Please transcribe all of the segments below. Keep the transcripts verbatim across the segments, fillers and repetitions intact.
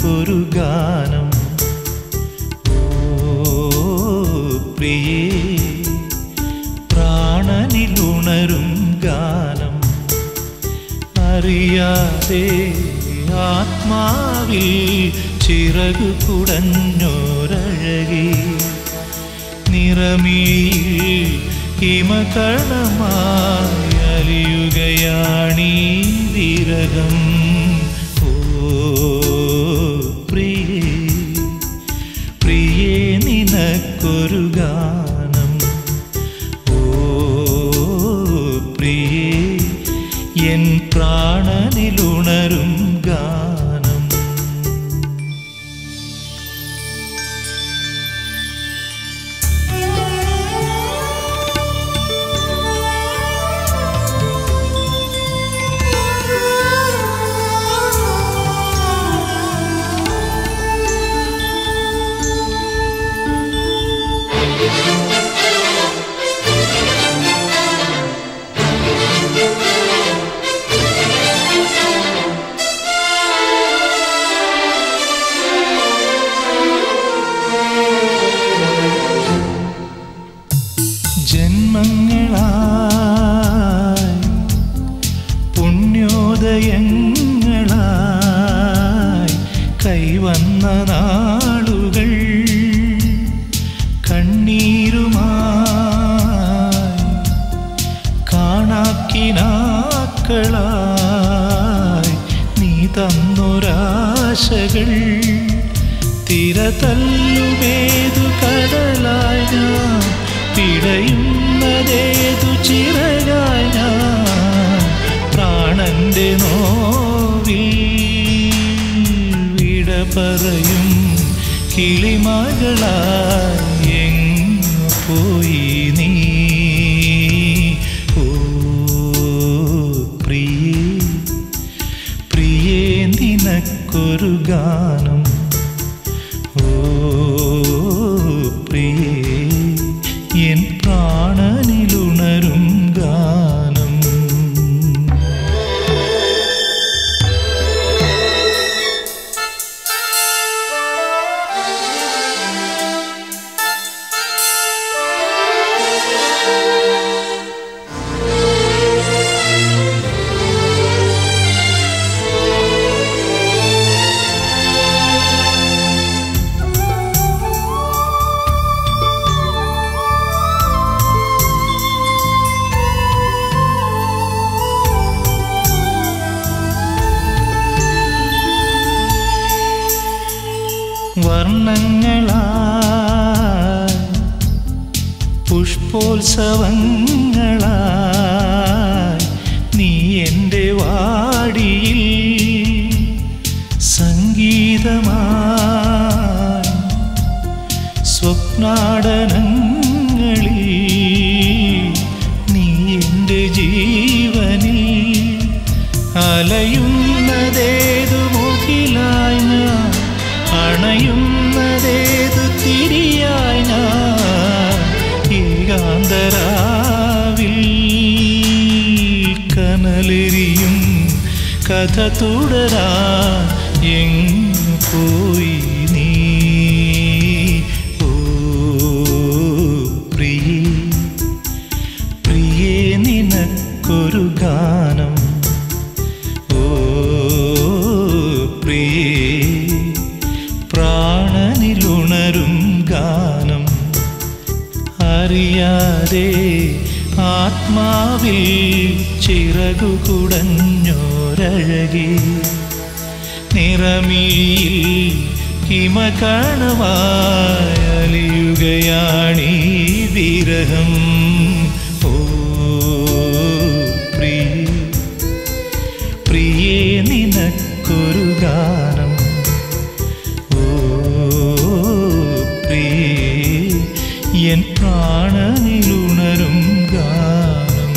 നിനക്കൊരു ഗാനം. ഓ പ്രിയേ, പ്രാണനിലുണരും ഗാനം. അറിയാതെ ആത്മാവിൽ ചിറകു കുടഞ്ഞോരഴകി, നിറമിഴിയിൽ ഹിമകണമായി അലിയുകയാണീ വിരഹം. ഓ പ്രിയേ, പ്രിയേ നിനക്കൊരു ഗാനം. ഓ പ്രിയേ, എൻ പ്രാണനിലുണരും ഗാനം. ജന്മങ്ങളായി പുണ്യോദയങ്ങളായി കൈവന്ന നാളുകൾ കണ്ണീരുമായി കാണാക്കിനാക്കളായി നീ തന്നൊരാശകൾ. തിരതല്ലുമേതു കടലായി ഞാൻ, പിടയുന്നതേതു ചിറകായി ഞാൻ. പ്രാണന്റെ നോവിൽ വിട പറയും കിളിമകളായി എങ്ങു പോയി നീ. ഓ പ്രിയേ, പ്രിയേ നിനക്കൊരു ഗാനം. ഓ പ്രിയേ, എൻ പ്രാണനിലുണരും ഗാനം. വർണ്ണങ്ങളായി പുഷ്പോത്സവങ്ങളായി നീ എൻ്റെ വാടിയിൽ സംഗീതമായി സ്വപ്നാടനങ്ങളിൽ നീ എൻ്റെ ജീവനിൽ അലയുന്നതേതു മുകിലായി ഞാൻ, അണയുന്നതേതു തിരിയായി ഞാൻ. ഏകാന്തരാവിൽ കനലെരിയും കഥ തുടരാൻ എങ്ങു പോയി നീ. ഓ പ്രിയേ, പ്രിയേ നിനക്കൊരു ഗാനം. ഓ പ്രിയേ, പ്രാണനിലുണരും ഗാനം. അറിയാതെ ആത്മാവിൽ ചിറകു കുടഞ്ഞോരഴകി, നിറമിഴിയിൽ ഹിമകണമായി അലിയുകയാണീ വിരഹം. ഓ പ്രിയേ, പ്രിയേ നിനക്കൊരു ഗാനം. ഓ പ്രിയേ, എൻ പ്രാണനിലുണരും ഗാനം.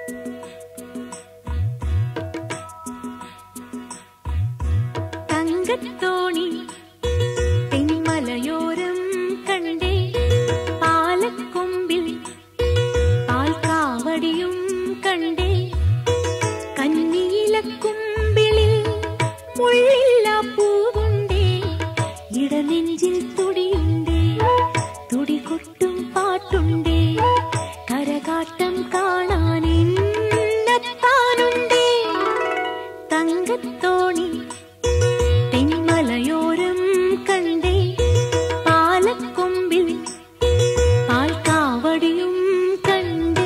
തങ്ക തങ്കത്തോണി തെന്മലയോരം കണ്ടേ പാലക്കൊമ്പിൽ പാൽക്കാവടിയും കണ്ടേ കന്നിയിലക്കുമ്പിളിൽ മുള്ളില്ല പൂവുണ്ടേ ഇടനെഞ്ചിൽ തുടിയുണ്ടേ തുടികൊട്ടും പാട്ടുണ്ടേ കരകാട്ടം കാണാനെത്താനുണ്ടേ തങ്കത്തോണി തെന്മലയോരം കണ്ടേ പാലക്കൊമ്പിൽ പാൽക്കാവടിയും കണ്ടേ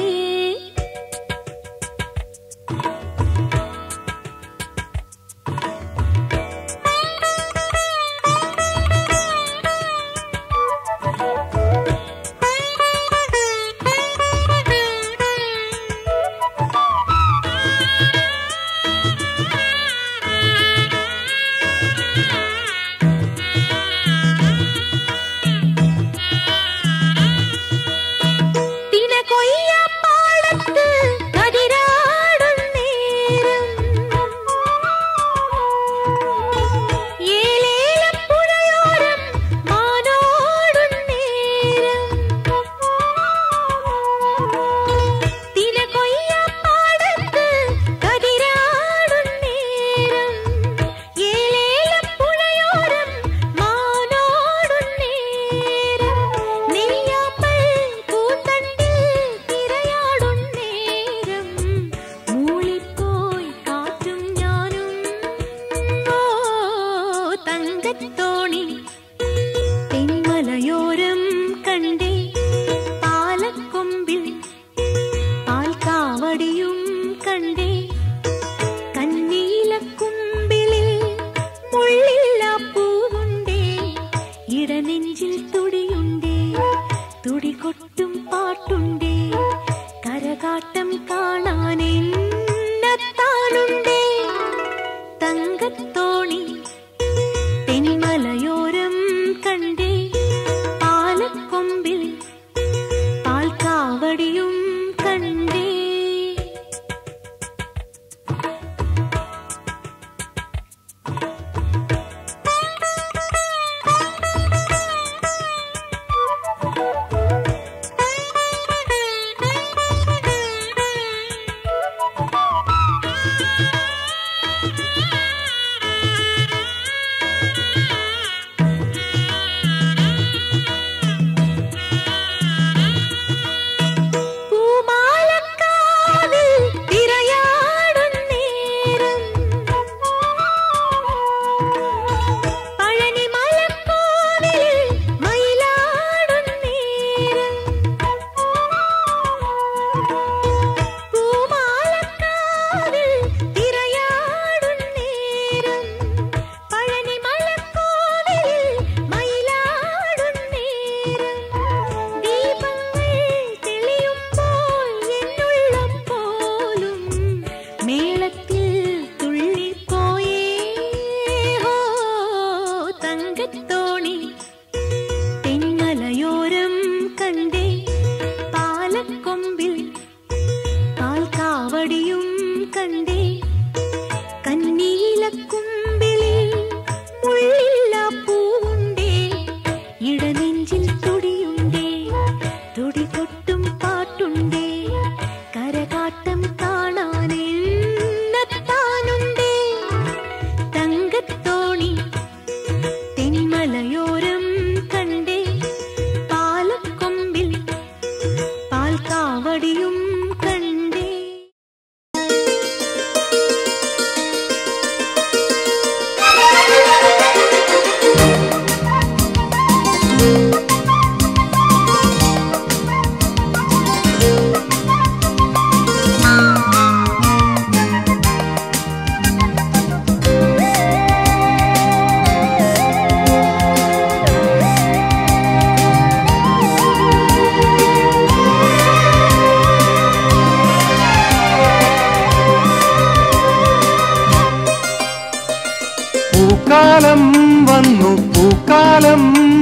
പൂക്കാലം വന്നു പൂക്കാലം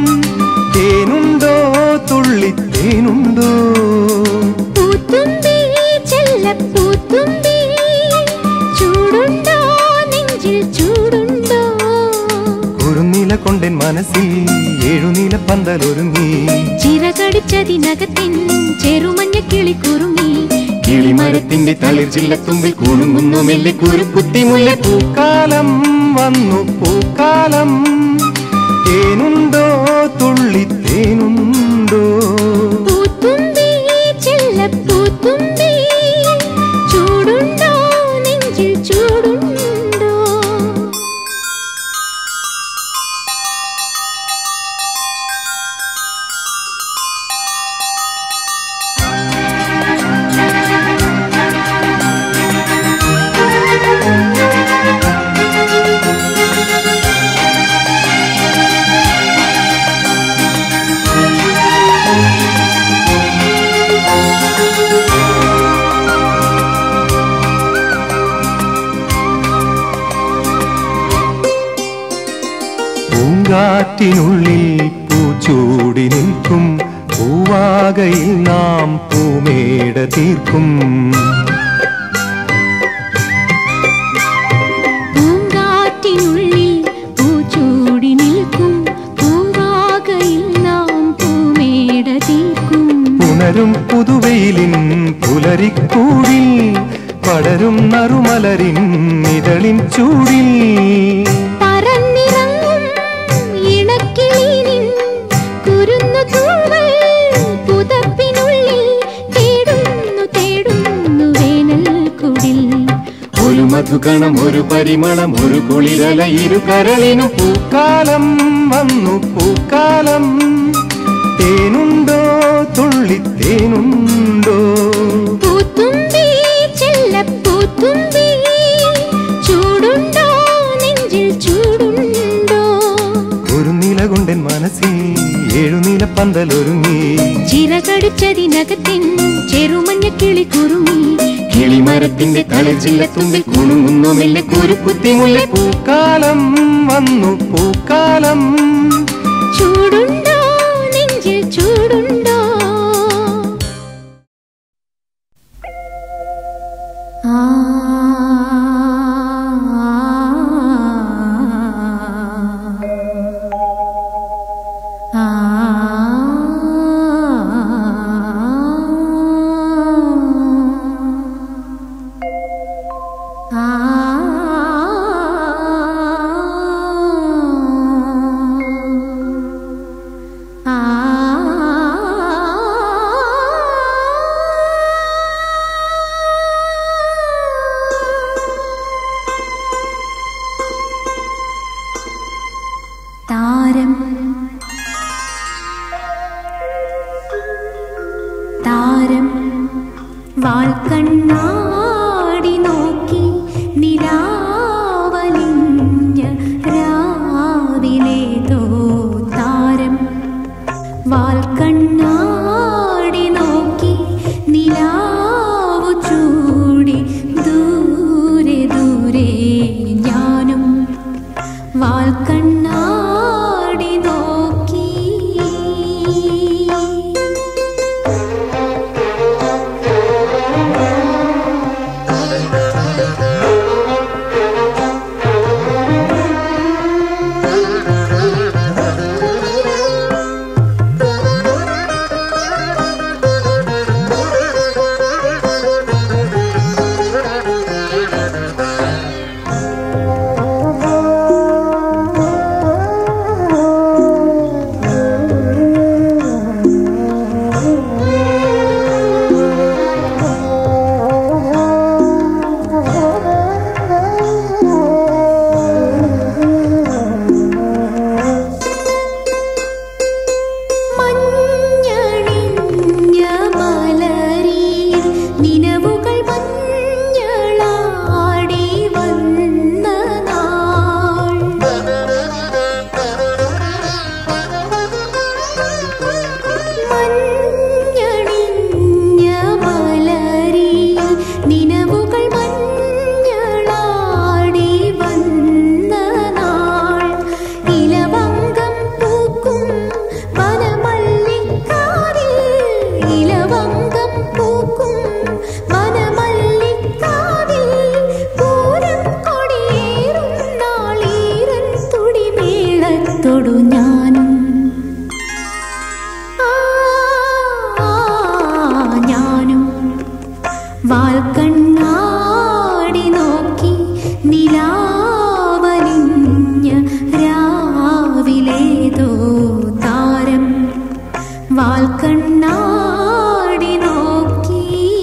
തേനുണ്ടോ തുള്ളിത്തേനുണ്ടോ പൂത്തുമ്പി ചെല്ലപ്പൂത്തുമ്പി ചൂടുണ്ടോ നെഞ്ചിൽ ചൂടുണ്ടോ നില കൊണ്ടെൻ മനസ്സിൽ ഏഴുനീല പന്തലൊരുങ്ങി ചിറകടിച്ചതിനകത്തിൻ ചെറുമഞ്ഞ കിളി കുറുങ്ങി കിളിമരത്തിന്റെ തളിർ ചില്ലത്തുമ്പിൽ കുണുങ്ങുന്നു മെല്ലെ കുരുക്കുത്തിമുല്ല പൂക്കാലം വന്നു പൂക്കാലം തേനുണ്ടോ തുള്ളിത്തേനുണ്ടോ പൂത്തുമ്പി ചെല്ലപ്പൂത്തുമ്പി ചൂടുണ്ടോ നെഞ്ചിൽ ചൂടുണ്ടോ പൂങ്കാറ്റിനുള്ളിൽ പൂച്ചൂടി നിൽക്കും പൂവാകയിൽ നാം പൂമേട തീർക്കും പൂങ്കാറ്റിനുള്ളിൽ പൂച്ചൂടി നിൽക്കും പൂവാകയിൽ നാം പൂമേട തീർക്കും പുണരും പുതുവെയിലിൻ പുലരിക്കൂടിൽ പടരും നറുമലരിൻ ഇതളിൻ ചൂടിൽ മധുഗണം ഒരു പരിമളം ഒരു കുളിരല ഇരു കരളിനും പൂക്കാലം വന്നു പൂക്കാലം തേനുണ്ടോ തുള്ളിത്തേനുണ്ടോ പൂത്തുമ്പി ചെല്ലപ്പൂത്തുമ്പി ചൂടുണ്ടോ നെഞ്ചിൽ ചൂടുണ്ടോ ഒരു നില കൊണ്ടെൻ മനസ്സിൽ ഏഴുനീല പന്തലൊരുങ്ങി ചിറകടിച്ചതിനകത്തിൻ ചെറുമഞ്ഞ കിളി കുറുങ്ങി കിളിമരത്തിന്റെ തളിർ ചില്ലത്തുമ്പിൽ കുണുങ്ങുന്നു മെല്ലെ കുരുക്കുത്തിമുല്ല പൂക്കാലം വന്നു പൂക്കാലം ചൂടുണ്ടോ നെഞ്ചിൽ ചൂടുണ്ടോ ആ താരം താരം വാൽക്കണ്ണാടി നോക്കി നിലാവലിഞ്ഞ രാവിലേതോ താരം വാൽക്കണ്ണാടി നോക്കി നിലാവു ചൂടി ദൂരെ ദൂരെ ഞാനും വാൽക്കണ്ണാടി നോക്കി വാൽക്കണ്ണാടി നോക്കി.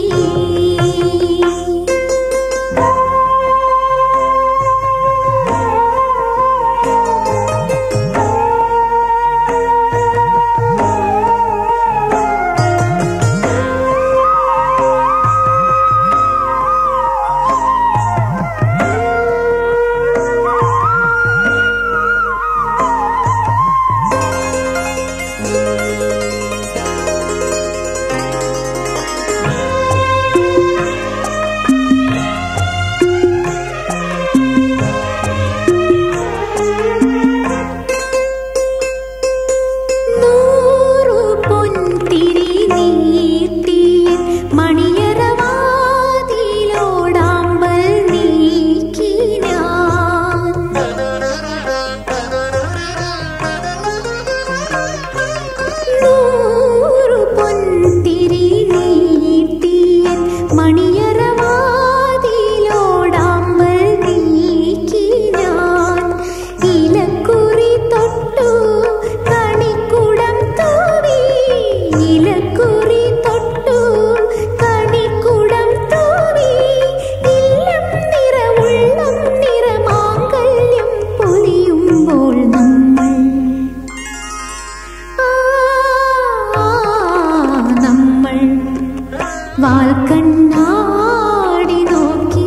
വാൽക്കണ്ണാടി നോക്കി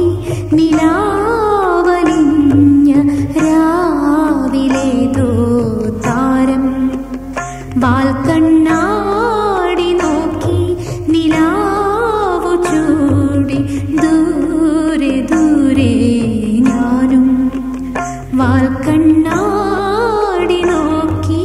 നിലാവലിഞ്ഞ രാവിലേതോ താരം. വാൽക്കണ്ണാടി നോക്കി നിലാവു ചൂടി ദൂരെ ദൂരെ ഞാനും വാൽക്കണ്ണാടി നോക്കി.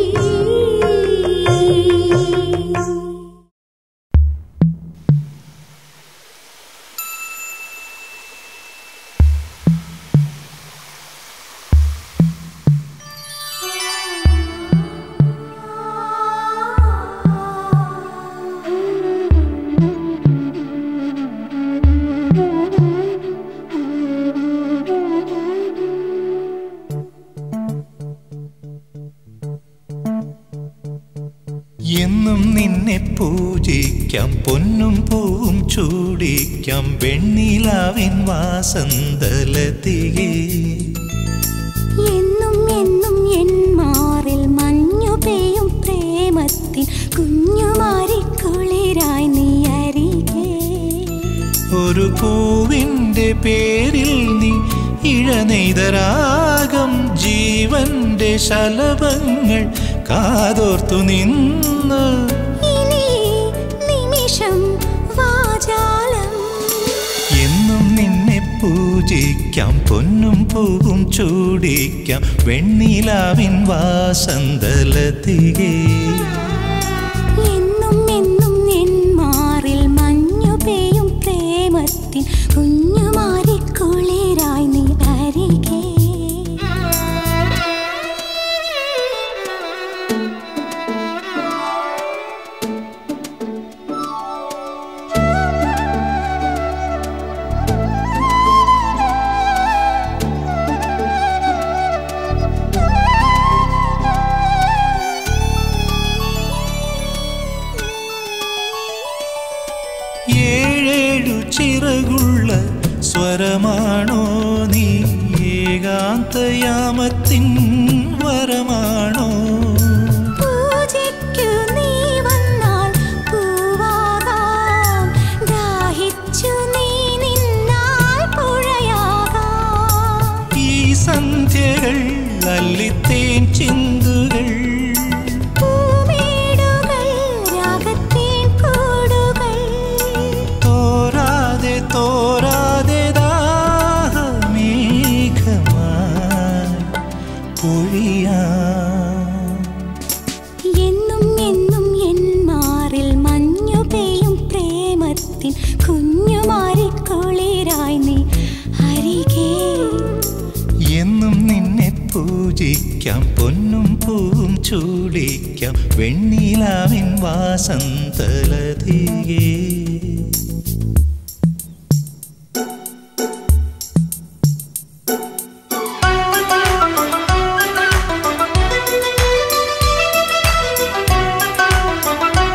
എന്നും നിന്നെ പൂജിക്കാം, പൊന്നും പൂവും ചൂടിക്കാം, വെണ്ണിലാവിൻ വാസന്തലതികേ. എന്നും എന്നും എൻ മാറിൽ മഞ്ഞു പെയ്യും പ്രേമത്തിൻ കുഞ്ഞുമാരിക്കുളിരായി നീ അരികെ. ഒരു പൂവിൻ്റെ പേരിൽ നീ ഇഴനെയ്തരാഗം, ജീവന്റെ ശലഭങ്ങൾ കാതോർത്തു നിന്നു. ഇനി നിമിഷം വാചാലം. എന്നും നിന്നെ പൂജിക്കാം, പൊന്നും പൂവും ചൂടിക്കാം, വെണ്ണിലാവിൻ വാസന്തലതികേ. എന്നും എന്നും എൻ മാറിൽ മഞ്ഞു പെയ്യും പ്രേമത്തിൻ കുഞ്ഞുമാരിക്കുളിരായി നീ അരികെ. ഏഴേഴു ചിറകുള്ള സ്വരമാണോ നീ, ഏകാന്തയാമത്തിൻ വരമാണോ? പൂജയ്ക്കു നീ വന്നാൽ പൂവാകാം, ദാഹിച്ചു നീ നിന്നാൽ പുഴയാകാം. ഈ സന്ധ്യകൾ അല്ലിത്തേൻ ചിന്തുകൾ, പൂമേടുകൾ രാഗത്തേൻ കൂടുകൾ, തോരാതെ തോരാതെ ദാഹമേഘമായി പൊഴിയാം. എന്നും എന്നും എൻ മാറിൽ മഞ്ഞു പെയ്യും പ്രേമത്തിൻ കുഞ്ഞുമാരിക്കുളിരായി നീ അരികെ. എന്നും നിന്നെ പൂജിക്കാം, പൊന്നും പൂവും ചൂടിക്കാം, വെണ്ണിലാവിൻ വാസന്തലതികേ. ും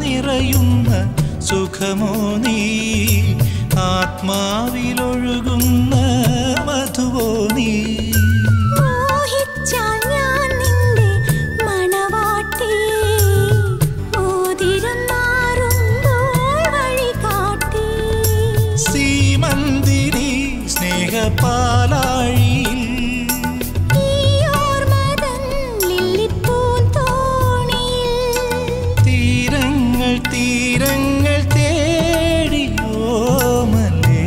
നിറയുന്ന സുഖമോ നീ ആത്മാവിലൊഴുകുന്ന മധുവോ നീ മോഹിച്ചാൽ ഞാൻ നിന്റെ മണവാട്ടി മോതിരം മാറുമ്പോൾ വഴികാട്ടി സീമന്തിരി സ്നേഹപാലാഴിയിൽ ഈ ഓർമ്മതൻ ലില്ലിപ്പൂന്തോണിയിൽ തീരങ്ങൾ തീരങ്ങൾ തേടിയോ മലേ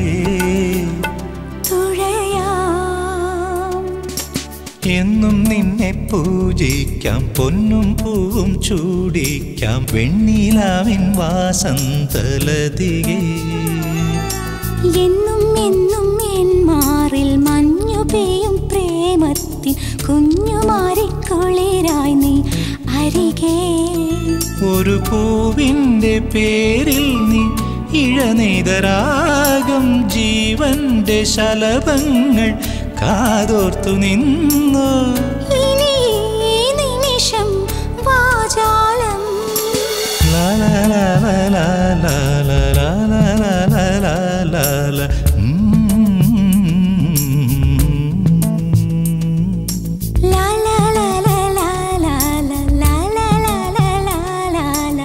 തുഴയാം എന്നും നിന്നെ പൂജിക്കാം പൊന്നും പൂവും ചൂടിക്കാം വെണ്ണിലാവിൻ വാസന്തലതികേ എന്നും എന്നും എൻ മാറിൽ മഞ്ഞു പെയ്യും പ്രേമത്തിൻ കുഞ്ഞുമാരിക്കുളിരായി നീ അരികെ ഒരു പൂവിൻ്റെ പേരിൽ നീ ഇഴനെയ്തരാഗം ജീവന്റെ ശലഭങ്ങൾ കാതോർത്തു നിന്നു ഇനി ഈ നിമിഷം വാചാലം ലാ ലാ ലാ ലാ ലാ ലാ ലാ ലാ ലാ ലാ ലാ ലാ ലാ. ഉം. ലാ ലാ ലാ ലാ ലാ ലാ ലാ ലാ ലാ ലാ ലാ ലാ ലാ ലാ.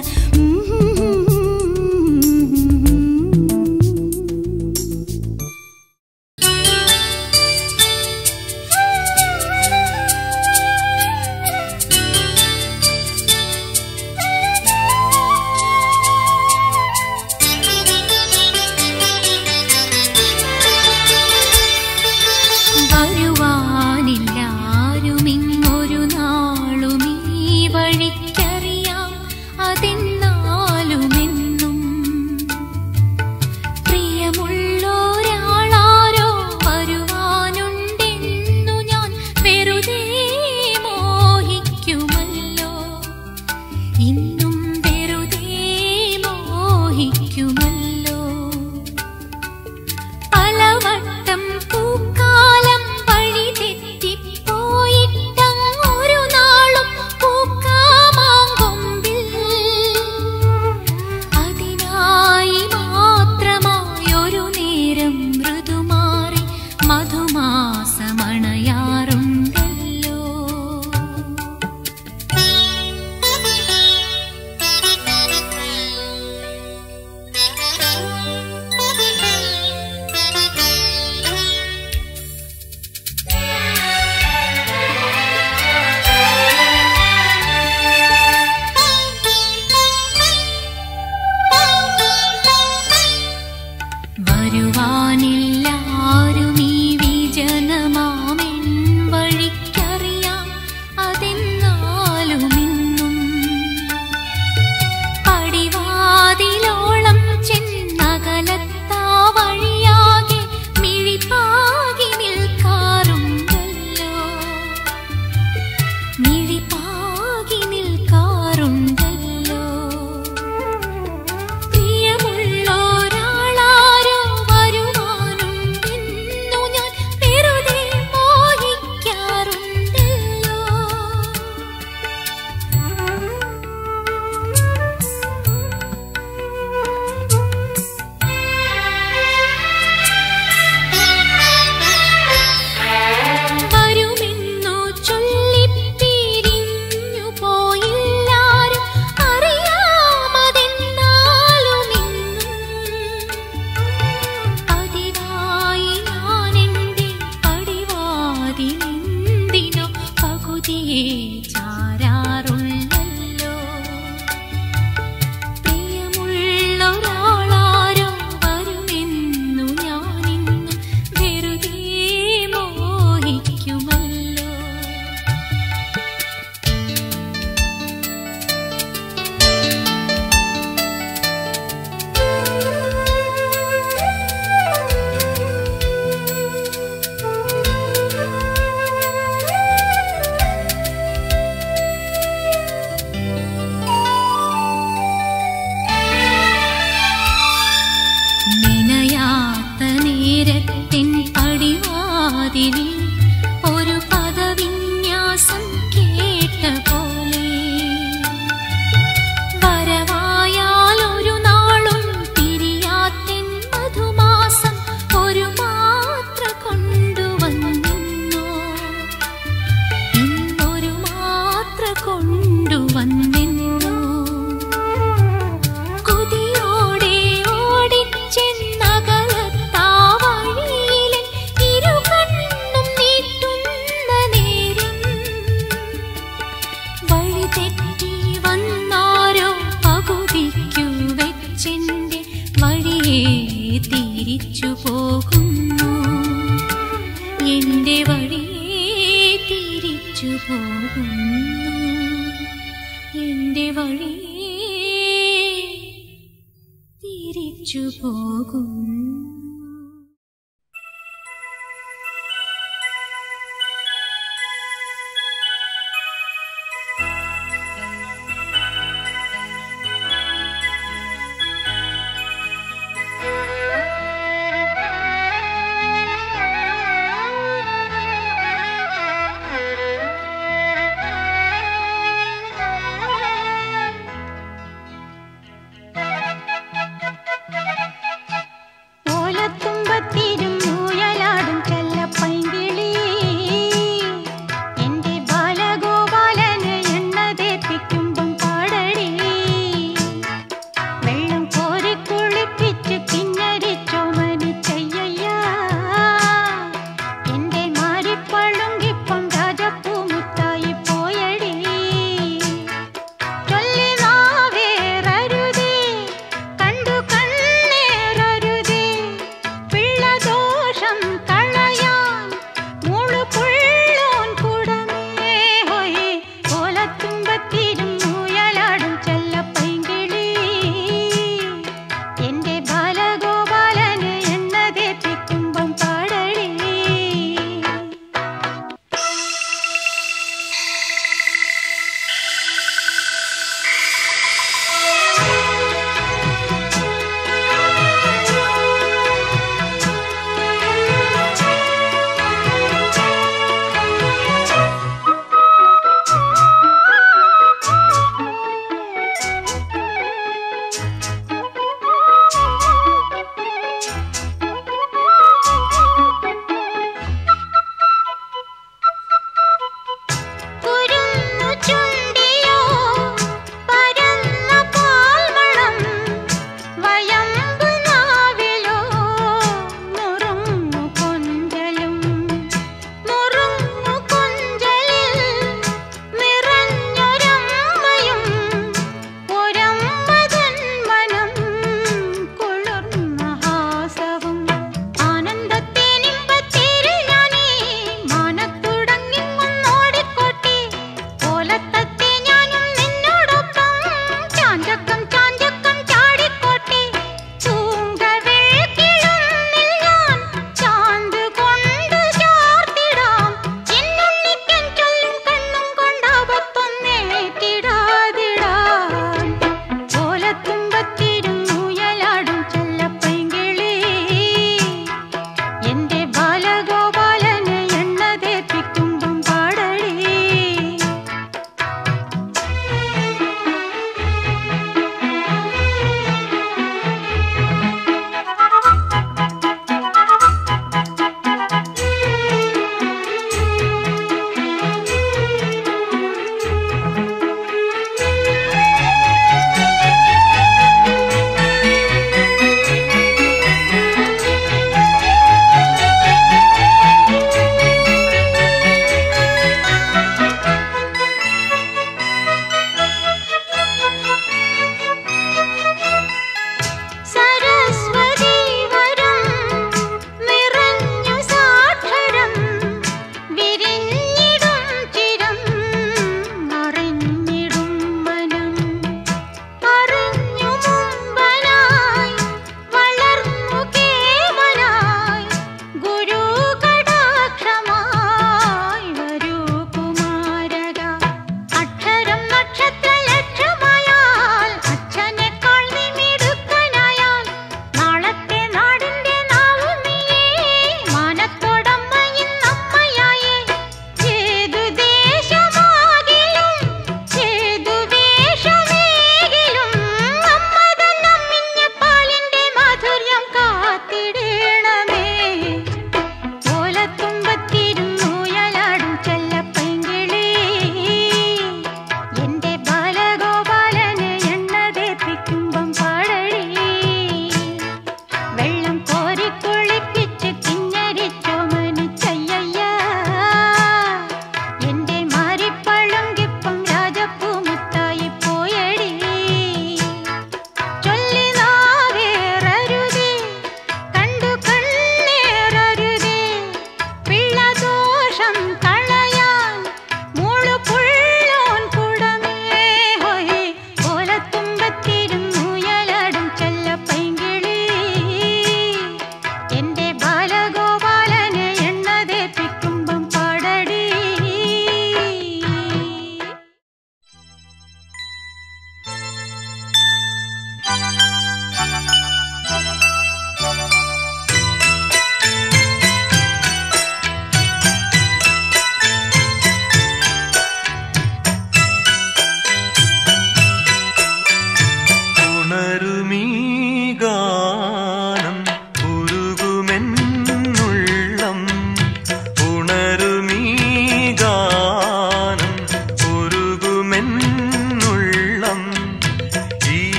തിരിച്ചു പോകുന്നു എന്റെ വഴി തിരിച്ചു പോകുന്നു എന്റെ വഴി തിരിച്ചു പോകുന്നു Hoy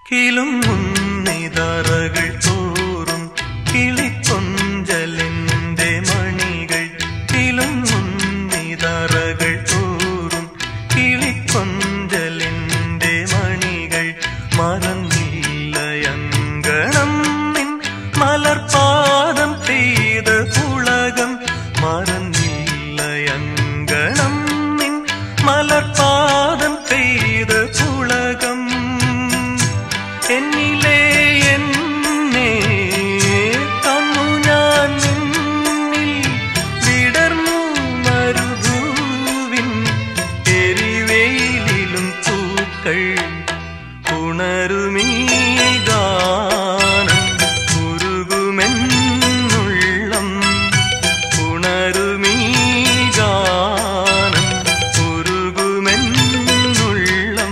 കിലുങ്ങുന്നിതറകൾ തോറും കിളിക്കൊഞ്ചലിന്റെ മണികൾ കിലുങ്ങുന്നിതറകൾ തോറും കിളിക്കൊഞ്ചലിന്റെ മണികൾ മറന്നില്ലയങ്കണം നിൻ മലർപാദം പെയ്ത പുളകം മറന്നില്ലയങ്കണം നിൻ മലർപാദം പെയ്ത പുളകം എന്നിലേ എന്നെ തന്നു ഞാൻ നിന്നിൽ വിടർന്നു മരുഭൂവിൻ എരിവെയിലും പൂക്കൾ ഉണരുമീ ഗാനം ഉരുകുമെന്നുള്ളം ഉണരുമീ ഗാനം ഉരുകുമെന്നുള്ളം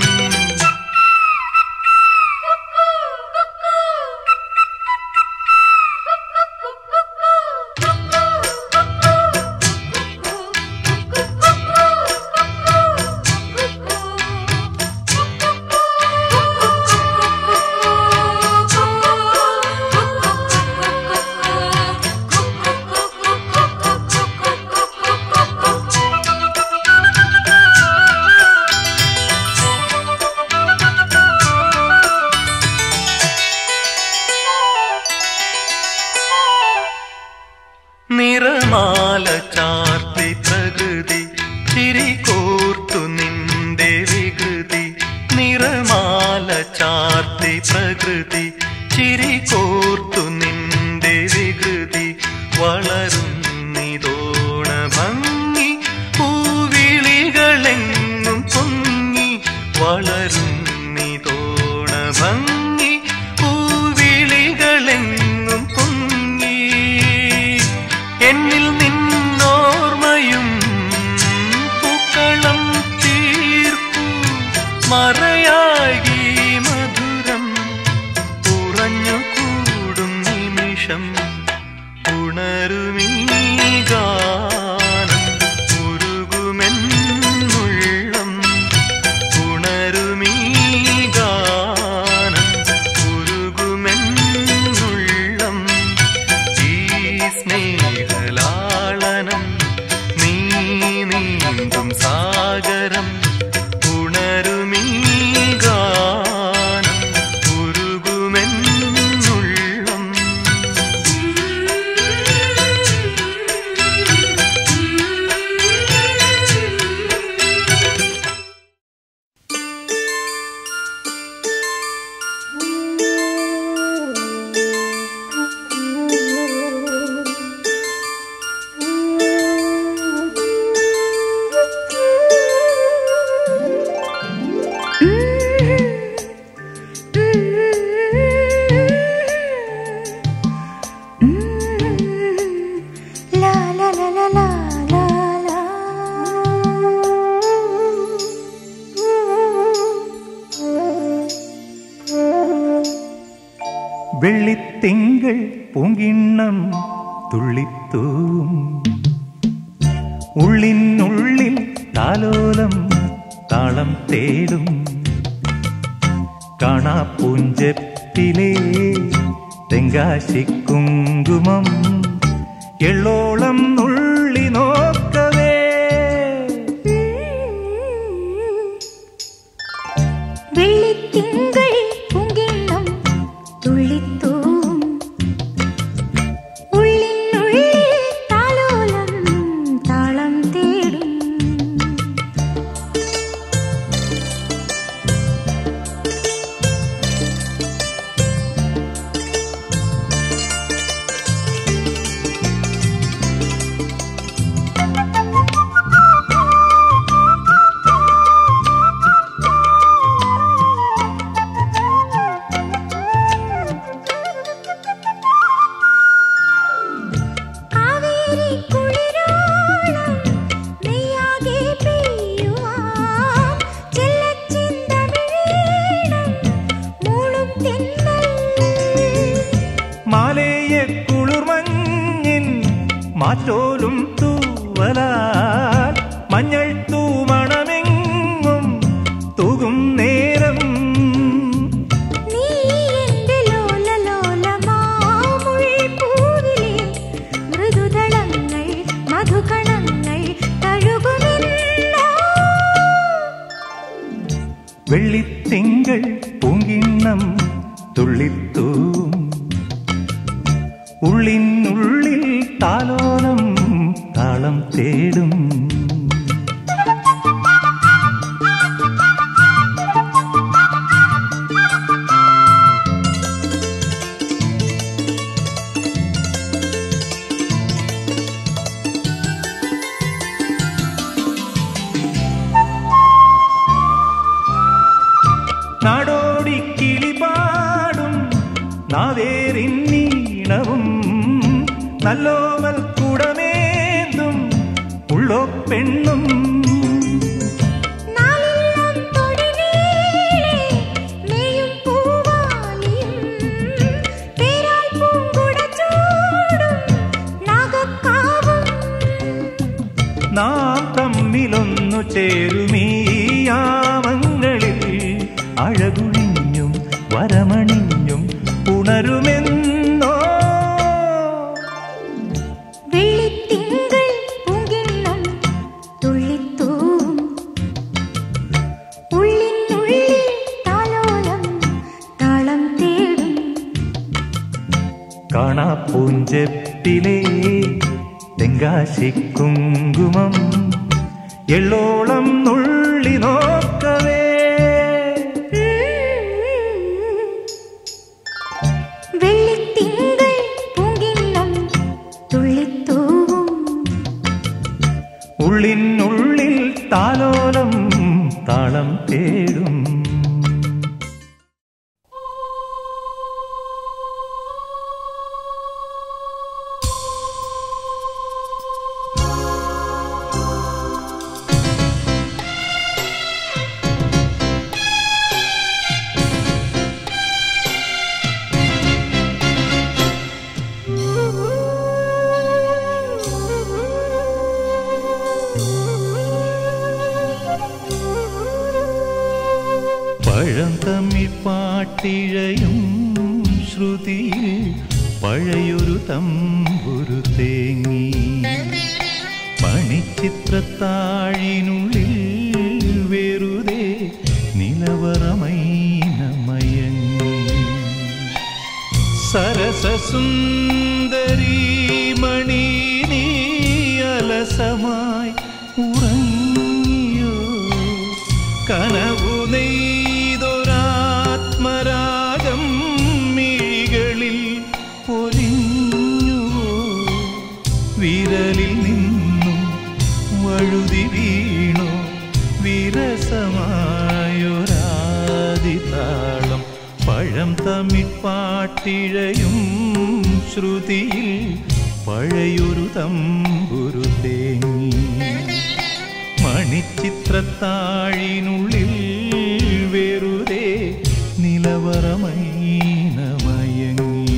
നിറമാല ചാർത്തി പ്രകൃതി ചിരികോർത്തു നിന്റെ വികൃതി നിറമാല ചാർത്തി പ്രകൃതി ചിരികോർത്തു നിന്റെ വികൃതി വളരുന്നിതോണ ഭംഗി പൂവിളികളെങ്ങും പൊങ്ങി വളരുന്നിതോണ ഭംഗി പൂവിളികളെങ്ങും പൊങ്ങി എന്നിൽ നിന്നോർമ്മയും പൂക്കളം തീർപ്പു മറയാകി മധുരം ഉറഞ്ഞു കൂടും നിമിഷം ഉണരുമീ ഗാനം ഉരുകുമെന്നുള്ളം ഉണരുമീ ഗാനം ഉരുകുമെന്നുള്ളം ഈ സ്നേഹലാളനം നീ നീന്തും സാഗരം ഉണരുമീ ഗാനം ഉരുകുമെന്നുള്ളം La la la la la la la. വെള്ളിത്തിങ്കൾ പൂങ്കിണ്ണം തുള്ളിത്തൂവും ഉള്ളിനുള്ളിൽ താലോലം താളം തേടും കാണാപ്പൂഞ്ചപ്പിലെ തെങ്കാശിക്കുങ്കുമം എള്ളോളം നുള്ളി നോക്കവേ വെള്ളിത്തിങ്കൾ പൂങ്കിണ്ണം തുള്ളിത്തൂവും ഉള്ളിനുള്ളിൽ താലോലം താളം തേടും തുള്ളിത്തൂം ഉള്ളിനുള്ളിൽ താലോലം താളം തേടും നാടോടി കിളിപാടും നാവേറിന്നീണവും നല്ലോമൽ കുടമേന്തും ഉള്ളോ പെണ്ണും നാം തമ്മിലൊന്നു ചേരുമീ യാമങ്ങളിൽ അഴകുഴിഞ്ഞും വരമണിഞ്ഞും ഉണരുമെന്നോ വെള്ളിത്തിങ്കൾ പൂങ്കിണ്ണം തുള്ളിത്തൂം ഉള്ളിനുള്ളിൽ താലോലം താളം തേടും കാണാപ്പൂഞ്ചെപ്പിലെ തെങ്കാശിക്കുങ്കുമം എള്ളോളം നുള്ളി നോക്കവേ വെള്ളിത്തിങ്കൾ പൂങ്കിണ്ണം തുള്ളിത്തൂവും ഉള്ളിനുള്ളിൽ താലോലം താളം തേടും പഴന്തമിഴ് പാട്ടിഴയും ശ്രുതിയിൽ പഴയൊരു തമ്പുരു തേങ്ങി പണിച്ചിത്രത്താഴിനുള്ളിൽ വെറുതെ നിലവറമൈനമയങ്ങി സരസസുന്ദരീ മണി നീ അലസമായി ഉറങ്ങിയോ കനവു നെയ്തൊരാത്മരാഗം മിഴികളിൽ പൊലിഞ്ഞുവോ വിരലിൽ നിന്നും വഴുതി വീണോ വിരസമായൊരാദിതാളം പഴം തമിഴ് പാട്ടിഴയും ശ്രുതിയിൽ പഴയൊരു തമ്പുരു തേങ്ങി മണിച്ചിത്രത്താഴിനുള്ളിൽ വെറുതെ നിലവറമൈനമയങ്ങി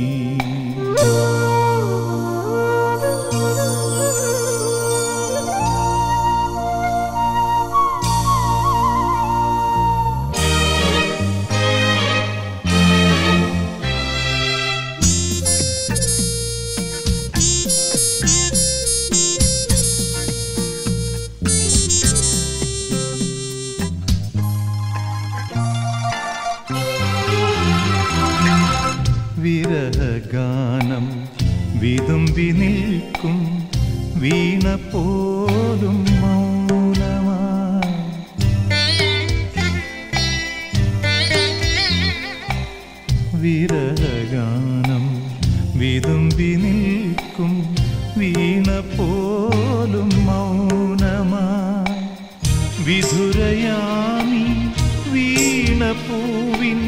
വിരഹഗാനം വിതുമ്പി നിൽക്കും വീണ പോലും മൗനമായി വിരഹഗാനം വിതുമ്പി നിൽക്കും വീണ പോലും മൗനമായി വിധുരയാമി വീണ പൂവിൻ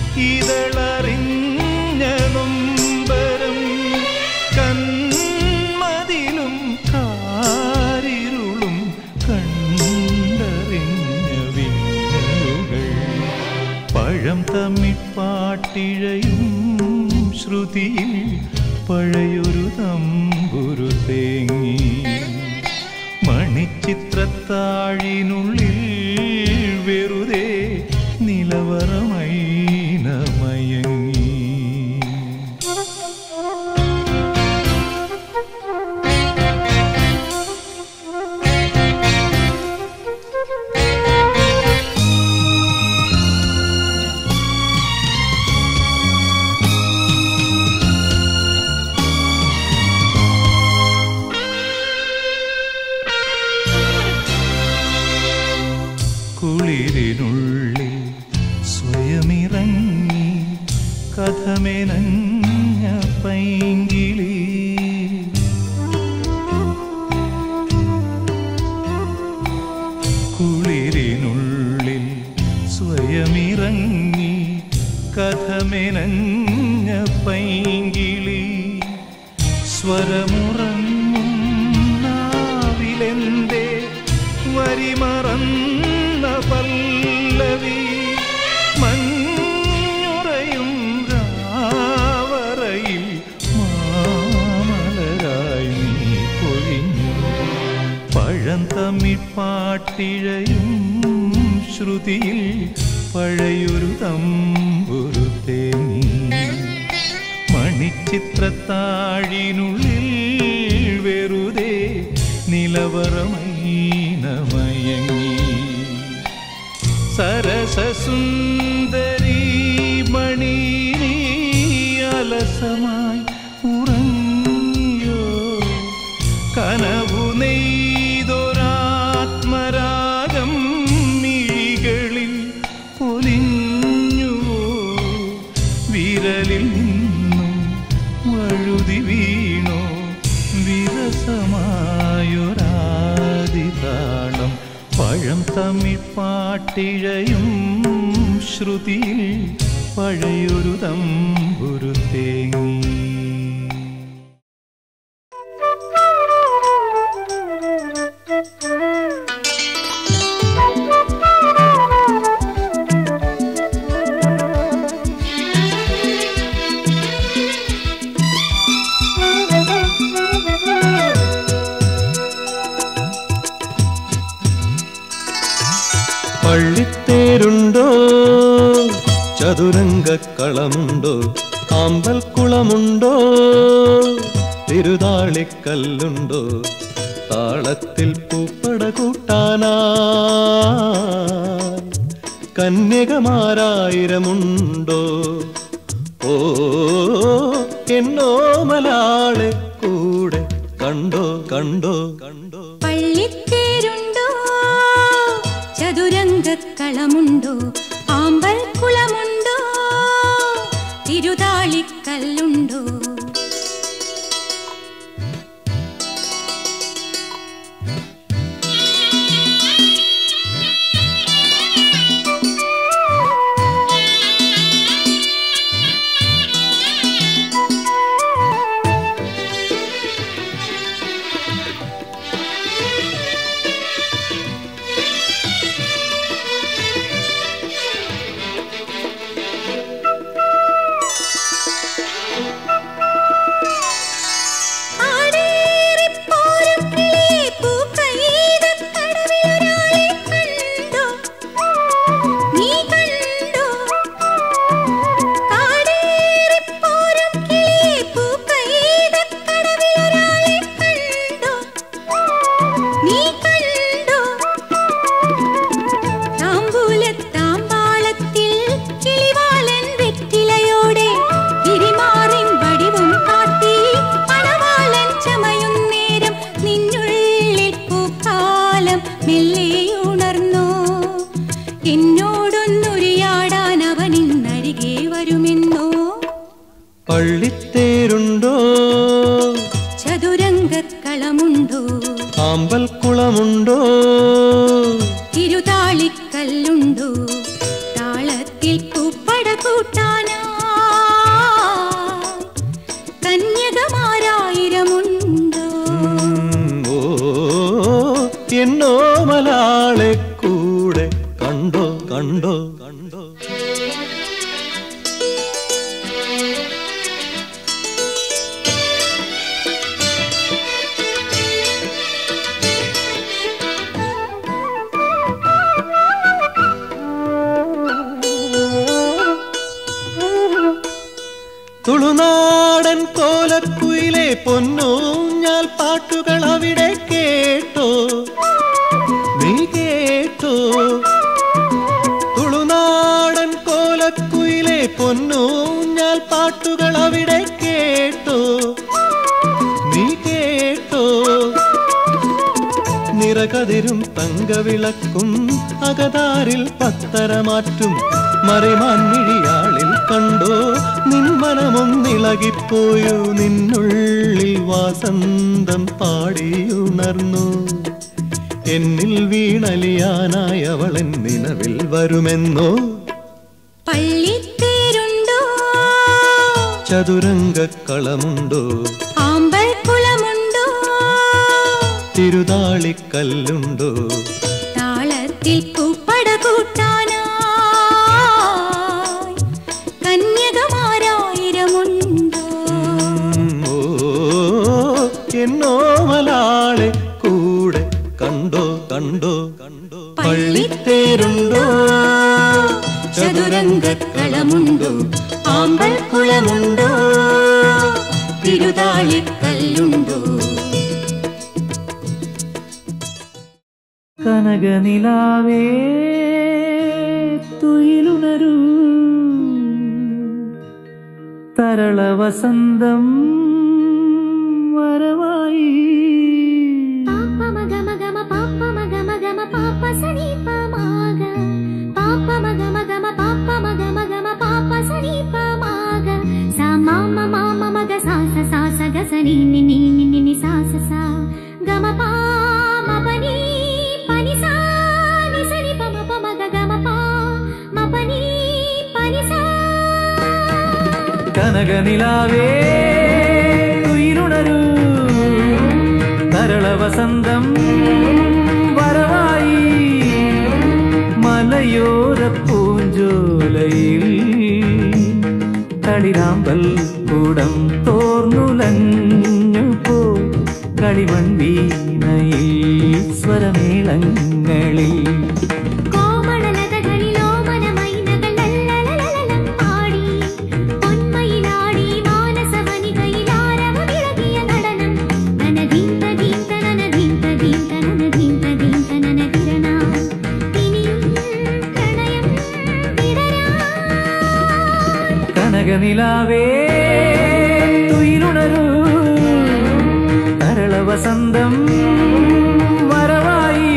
ഇതളറിഞ്ഞ നൊമ്പരം കന്മതിലും കാരിരുളും കണ്ടറിഞ്ഞ വിങ്ങലുകൾ പഴം തമിഴ് പാട്ടിഴയും ശ്രുതിയിൽ പഴയൊരു തമ്പുരു തേങ്ങി മണിച്ചിത്രത്താഴിനുള്ളിൽ വെറുതെ നിലവറമൈനമയങ്ങി കഥമെനഞ്ഞ പൈങ്കിളി കുളിരിനുള്ളിൽ സ്വയമിറങ്ങി കഥമെനഞ്ഞ പൈങ്കിളി സ്വരമുറങ്ങും നാവിലെന്തേ വരിമറന്ന പല്ലവി മഞ്ഞുറയും രാവറയിൽ മാമലരായി നീ പൊഴിഞ്ഞു പഴം തമ്മിപ്പാട്ടിഴയും ശ്രുതിയിൽ പഴയൊരു തമ്പുരു തേങ്ങി മണിച്ചിത്രത്താഴിനുള്ളിൽ വെറുതെ നിലവറമൈനമയങ്ങി സരസസുന്ദരി മണി നീ അലസമായി ഉറങ്ങിയോ കനവു നെയ്തൊരാത്മരാഗം മിഴികളിൽ പൊലിഞ്ഞുവോ വിരലിൽ നിന്നും വഴുതി വീണോ വിരസമായൊരാദിതാളം പഴം തമ്മിപ്പാട്ടിഴയും ശ്രുതിയിൽ പഴയൊരു തമ്പുരു തേങ്ങി പള്ളിത്തേരുണ്ടോ ചതുരംഗക്കളമുണ്ടോ ആമ്പൽക്കുളമുണ്ടോ തിരുതാളിക്കല്ലുണ്ടോ താളത്തിൽ പൂപ്പട കൂട്ടാനാ കന്യകമാരായിരമുണ്ടോ ഓ എന്നോ മലാളെ കൂടെ കണ്ടോ കണ്ടോ കണ്ടോ പള്ളിത്തേരുണ്ടോ ചതുരംഗക്കളമുണ്ടോ ആമ്പൽക്കുളമുണ്ടോ തിരുതാളിക്കല്ലുണ്ടോ പള്ളിത്തേരുണ്ടോ ചതുരംഗക്കളമുണ്ടോ ആമ്പൽക്കുളമുണ്ടോ തിരുതാളിക്കല്ലുണ്ടോ താളത്തിൽ പൂപ്പട കൂട്ടാനാ കന്യകമാരായിരമുണ്ടോ ഓ എന്നോ മലാളെ കൂടെ കണ്ടോ കണ്ടോ കണ്ടോ തുളുനാടൻ കോലക്കുയിലെ പൊന്നൂഞ്ഞാൽ പാട്ടുകൾ അവിടെ കേട്ടോ നീ കേട്ടോ തുളുനാടൻ കോലക്കുയിലെ പൊന്നൂഞ്ഞാൽ പാട്ടുകൾ അവിടെ കേട്ടോ നീ കേട്ടോ നിറകതിരും തങ്കവിളക്കും അകതാരിൽ പത്തരമാറ്റും മറിമാൻമിഴിയാളിൽ കണ്ടോ നീ ഇളകിപ്പോയോ നിന്നുള്ളിൽ വാസന്തം പാടിയുണർന്നു എന്നിൽ വീണലിയാനായി അവളൻ നിലവിൽ വരുമെന്നോ പള്ളിത്തേരുണ്ടോ ചതുരംഗക്കളമുണ്ടോ ആമ്പൽക്കുളമുണ്ടോ തിരുതാളിക്കല്ലുണ്ടോ താളത്തിൽ പൂപ്പട കൂട്ടാനായി കന്യകമാരായിരമുണ്ടോ എന്നോമലാളെ കൂടെ കണ്ടോ കണ്ടോ കണ്ടോ പള്ളിത്തേരുണ്ടോ ചതുരംഗക്കളമുണ്ടോ ആമ്പൽക്കുളമുണ്ടോ തിരുതാളിക്കല്ലുണ്ടോ കനകനിലാവേ തുയിലുണരൂ തരള വസന്തം വരവായി പാപ്പ മഗ മഗ മ പാപ്പ മഗ മഗ മ പാപ്പ സനീപ മാഗ പാപ്പ മഗ മഗ മ പാപ്പ മഗ മഗ മ പാപ്പ സനീപ മാഗ സ മാമ മാമ മഗ സ സ സ സ ഗ സ നി നി നി നി നി നി സ സ സ ഗ മ പ മ പ നി പ നി സ നി സ നി പ മ പ മഗ ഗ മ പ മ പ നി പ നി സ കനകനിലാവേ തുയിലുണരൂ തരള വസന്തം വരവായി മലയോര പൂഞ്ചോലയിൽ കളിരാമ്പൽ കൂടം തോർന്നുലഞ്ഞു പോ കളിമൺ വീണയിൽ സ്വരമേളങ്ങളിൽ കനകനിലാവേ തുയിലുണരൂ തരള വസന്തം വരവായി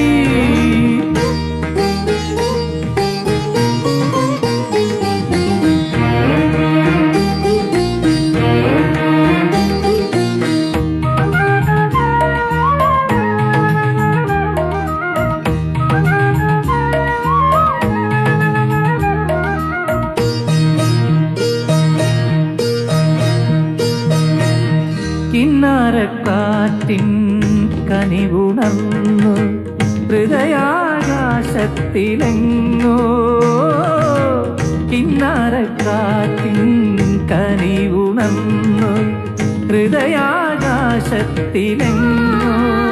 കിന്നാരക്കാറ്റിൻ കനിവുണർന്നു ഹൃദയാകാശത്തിലെങ്ങോ കിന്നാരക്കാറ്റിൻ കനിവുണർന്നു ഹൃദയാകാശത്തിലെങ്ങോ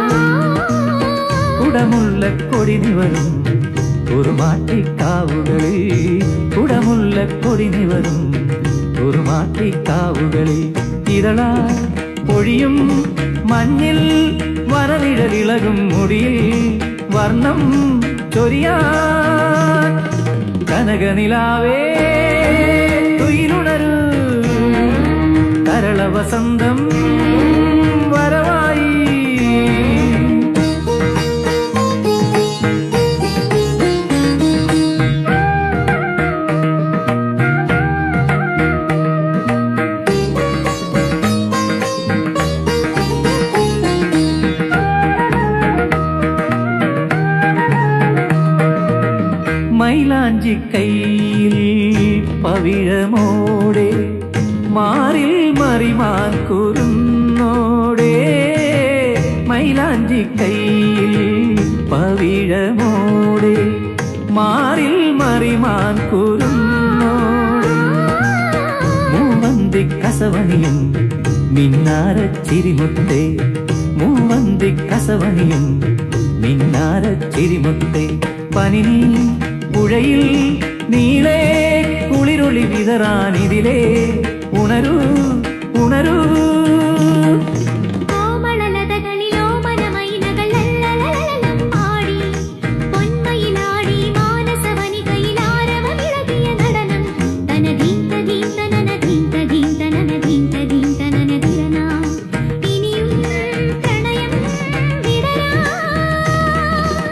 കുടമുള്ള കൊടിനിവരും ഒരു മാട്ടിക്കാവുകളിൽ കുടമുള്ള കൊടിനിവരും ഒരു മാട്ടിക്കാവുകളിൽ ഇരളാ പൊഴിയും മഞ്ഞിൽ വരനിഴലിളകും മുടിയിൽ വർണ്ണം ചൊരിയാൻ കനകനിലാവേ തുയിലുണരൂ തരള വസന്തം വരവായി മൈലാഞ്ചി കയ്യിൽ പവിഴമോടെ മാറിൽ മറിമാൻ കുറുന്നോടെ മൈലാഞ്ചി കയ്യിൽ പവിഴമോടെ മാറിൽ മറിമാൻ കുറുന്നോടെ മൂവന്തി കസവണിയും മിന്നാര ചിരിമുത്തേ മൂവന്തി കസവണിയും മിന്നാര ചിരിമുത്തേ പനിനീ പുഴയിൽ നീളേ കുളിരൊളി വിതറാനിതിലേ ഉണരൂ ഉണരൂ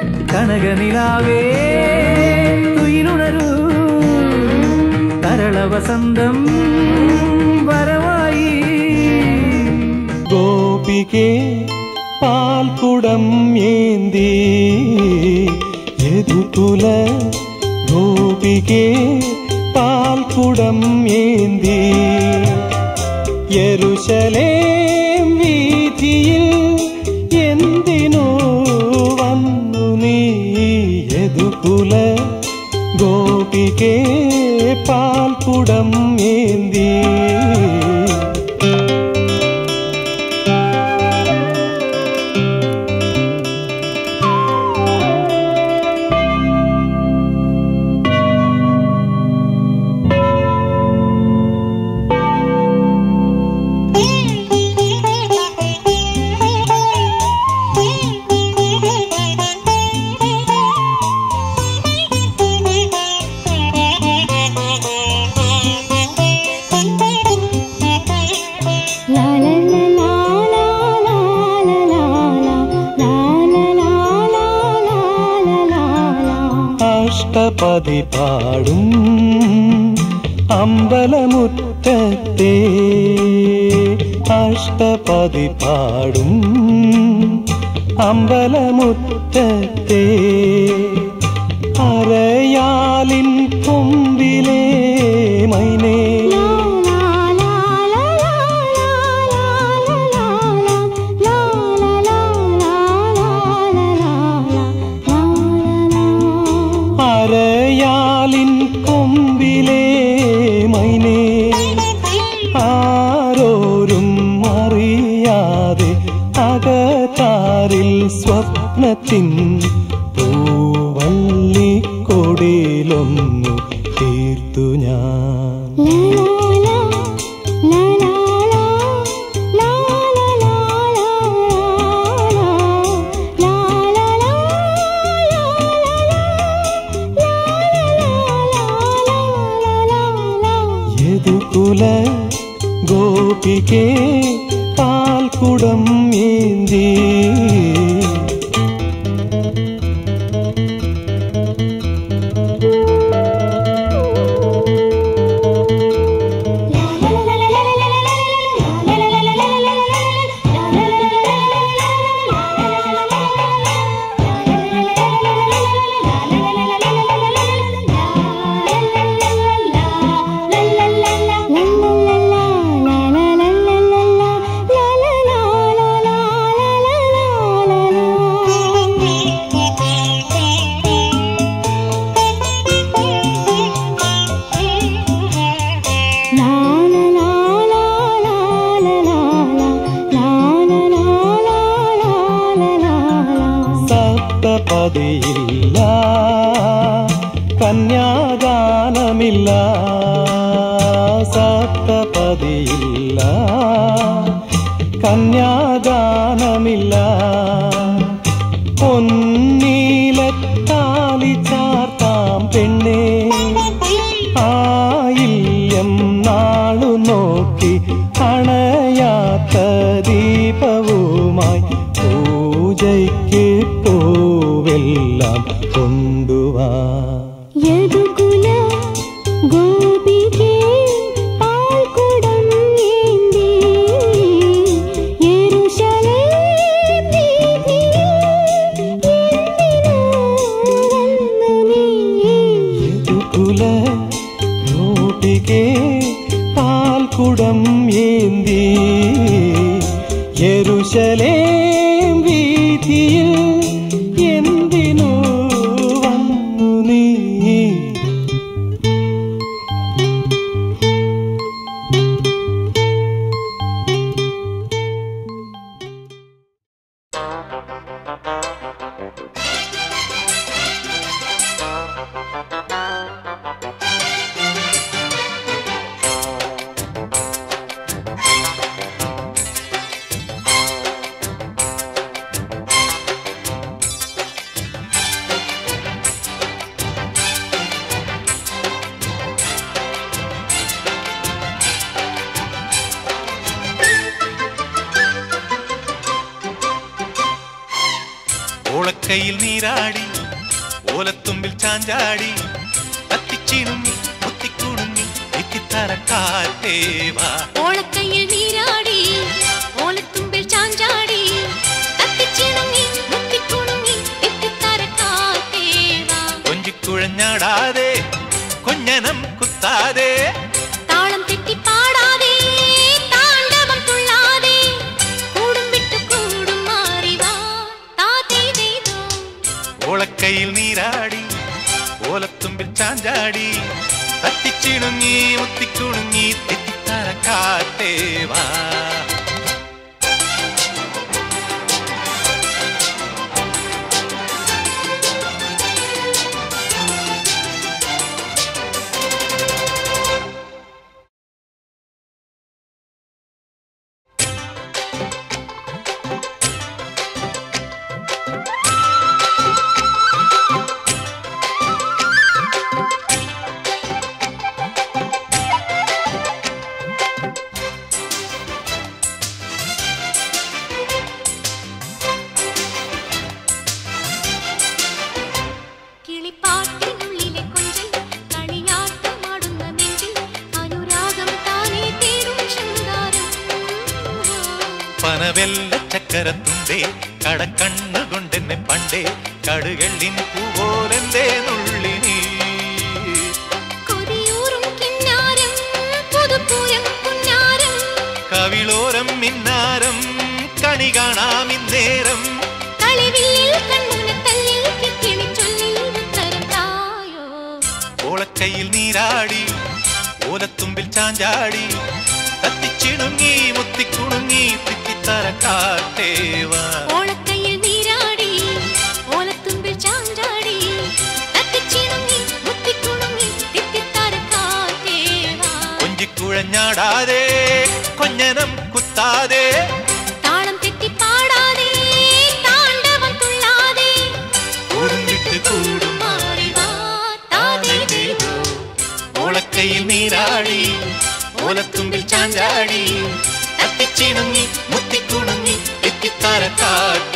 കനകനിലാവേ തുയിലുണരൂ തരള വസന്തം വരവായി. ഗോപികേ പാൽക്കുടം ഏന്തി യദുകുല ഗോപികേ പാൽക്കുടം ഏന്തി യെരൂശലേം വീഥിയിൽ എന്തിനു വന്നു നീ യദുകുല ഗോപികേ പാൽക്കുടം ഏന്തി. അഷ്ടപതി പാടും അമ്പലമുറ്റത്തെ അഷ്ടപതി പാടും അമ്പലമുറ്റത്തെ അരയാലിൻ കൊമ്പിലെ മൈനേ അരയാലിൻ കൊമ്പിലെ മൈനേ ആരോരും അറിയാതെ അകത്താരിൽ സ്വപ്നത്തിൻ പൂവള്ളിക്കൊടിയിലൊന്നു തീർത്തു ഞാൻ. യദുകുല ഗോപികേ പാൽക്കുടം ഏന്തി. സപ്തപദിയില്ല കന്യാദാനമില്ല സപ്തപദിയില്ല കന്യാദാനമില്ല പൊന്നീലത്താലി ചാർത്താം പെണ്ണേ ആയില്യം നാളു നോക്കി അണയാത്ത ദീപവുമായി പൂജയ്ക്ക് പൂവെല്ലാം കൊണ്ടുവാ. യദുകുല ഗോപികേ പാൽക്കുടം ഏന്തി യെരൂശലേം വീഥിയിൽ എന്തിനു വന്നു നീ. യദുകുല ഗോപികേ പാൽക്കുടം ഏന്തി യെരൂശലേം വീഥിയിൽ എന്തിനു വന്നു നീ. ഓളക്കയിൽ നീരാടി ഓലത്തുമ്പിൽ ചാഞ്ചാടി കത്തിച്ചിണുങ്ങി കുത്തിക്കുണുങ്ങി തെറ്റിത്തര കാറ്റേവാ ഓളക്കയ്യിൽ നീരാടി ഓലത്തുമ്പിൽ ചാഞ്ചാടി തത്തിച്ചിണങ്ങി മുത്തിക്കുണുങ്ങി തെറ്റിത്തര കാറ്റേവാ കൊഞ്ചിക്കുഴഞ്ഞാടാതെ കൊഞ്ഞനം കുത്താതെ താളം തെറ്റി പാടാതെ താണ്ഡവം തുള്ളാതെ കൂടും വിട്ടു കൂടും മാറിവാ താതേതേതോ ഓളക്കയിൽ നീരാടി ഓലത്തുമ്പിൽ ചാഞ്ചാടി തത്തിച്ചിണുങ്ങി മുത്തിക്കുണുങ്ങി തെറ്റിത്തര കാറ്റേവാ പനവെല്ലച്ചക്കരത്തുണ്ടേ കടക്കണ്ണുകൊണ്ടെന്നെ പണ്ടേ കടുകള്ളിൻ പൂവോലെന്തേ നുള്ളിനീ കവിളോരം മിന്നാരം കണി കാണാമിന്നേരം ഓളക്കയിൽ നീരാടി ഓലത്തുമ്പിൽ ചാഞ്ചാടി തത്തിച്ചിണുങ്ങി മുത്തിക്കുണുങ്ങി തെറ്റിത്തര കാറ്റേവാ ഓളക്കയ്യിൽ നീരാടി ഓലത്തുമ്പിൽ ചാഞ്ചാടി തത്തിച്ചിണുങ്ങി മുത്തിക്കുണുങ്ങി തെറ്റിത്തര കാറ്റേവാ കൊഞ്ചിക്കുഴഞ്ഞാടാതെ കൊഞ്ഞനം കുത്താതെ താളം തെറ്റി പാടാതെ താണ്ഡവം തുള്ളാതെ കൂടും വിട്ട് കൂടും മാറിവാ താതേതേതോ ഓളക്കയിൽ നീരാടി ഓലത്തുമ്പിൽ ചാഞ്ചാടി തത്തിച്ചിണുങ്ങി മുത്തിക്കുണുങ്ങി തെറ്റിത്തര കാറ്റ്